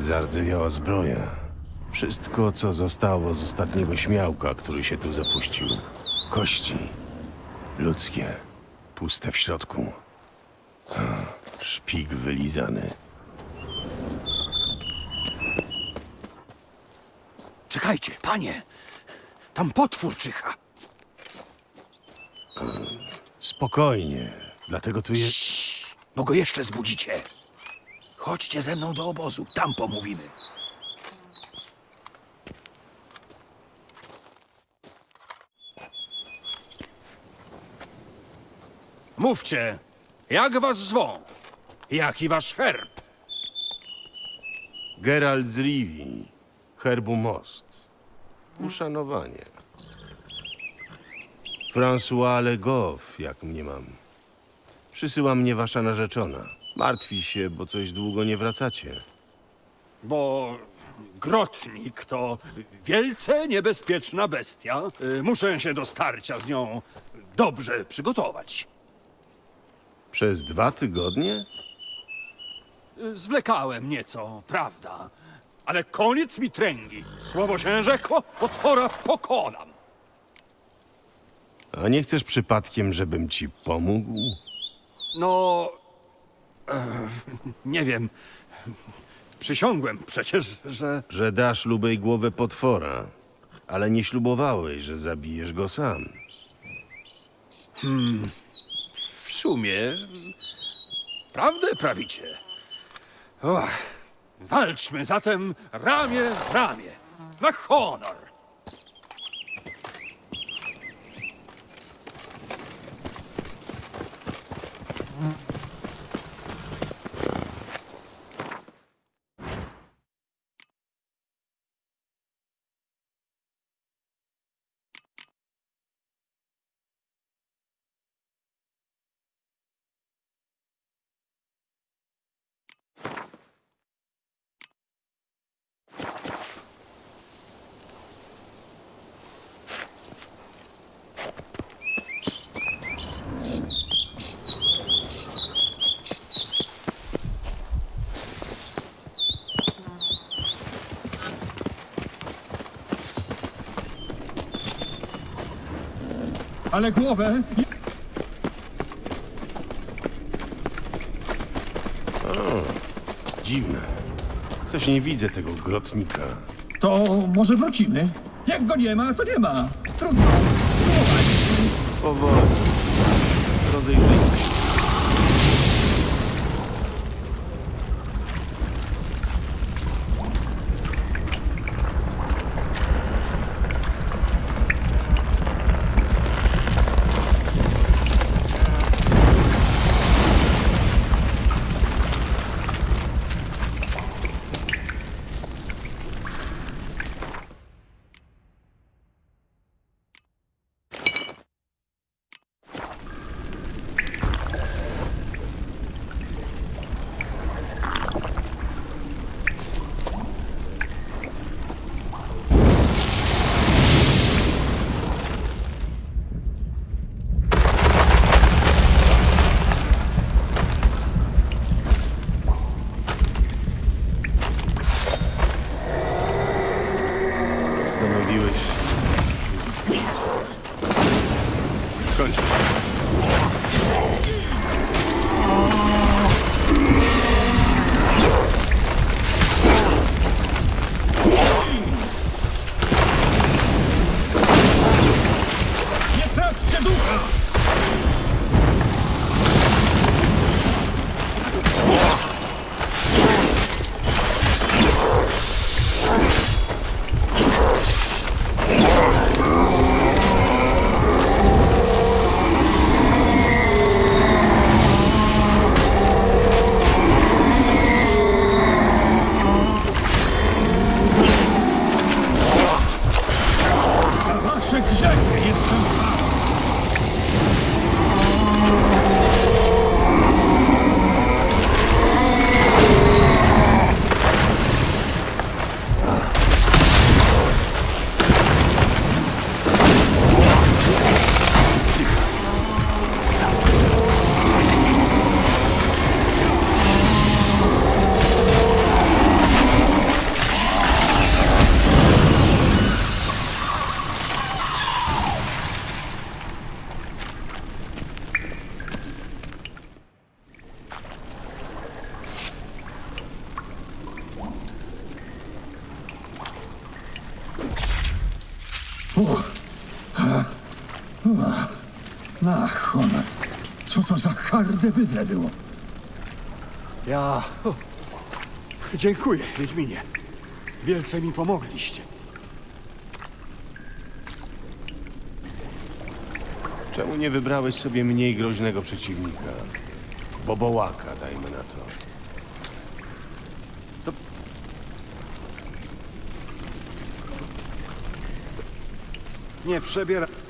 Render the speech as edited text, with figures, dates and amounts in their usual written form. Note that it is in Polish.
Zardzewiała zbroja. Wszystko, co zostało z ostatniego śmiałka, który się tu zapuścił. Kości. Ludzkie. Puste w środku. Szpik wylizany. Czekajcie, panie! Tam potwór czyha. Spokojnie. Dlatego tu jest... Bo go jeszcze zbudzicie. Chodźcie ze mną do obozu, tam pomówimy. Mówcie, jak was zwą? Jaki wasz herb? Geralt z Rivii. Herbu Most. Uszanowanie. François Le Goff, jak mnie mam. Przysyła mnie wasza narzeczona. Martwi się, bo coś długo nie wracacie. Bo grotnik to wielce niebezpieczna bestia. Muszę się do starcia z nią dobrze przygotować. Przez 2 tygodnie? Zwlekałem nieco, prawda? Ale koniec mi tręgi. Słowo się rzekło, potwora pokonam. A nie chcesz przypadkiem, żebym ci pomógł? No... nie wiem. Przysiągłem przecież, że... Że dasz lubej głowę potwora, ale nie ślubowałeś, że zabijesz go sam. W sumie... prawdę prawicie. Och, walczmy zatem ramię w ramię. Na honor! Ale głowę... Dziwne. Coś nie widzę tego grotnika. To może wrócimy? Jak go nie ma, to nie ma. Trudno. Spróbować. Powoli. Rozejrzyjmy się. Postanowiłeś... Kończę. Nie traćcie ducha! Na honor. Co to za harde bydle było? Dziękuję, Wiedźminie. Wielce mi pomogliście. Czemu nie wybrałeś sobie mniej groźnego przeciwnika? Bobołaka, dajmy na to. Nie przebiera...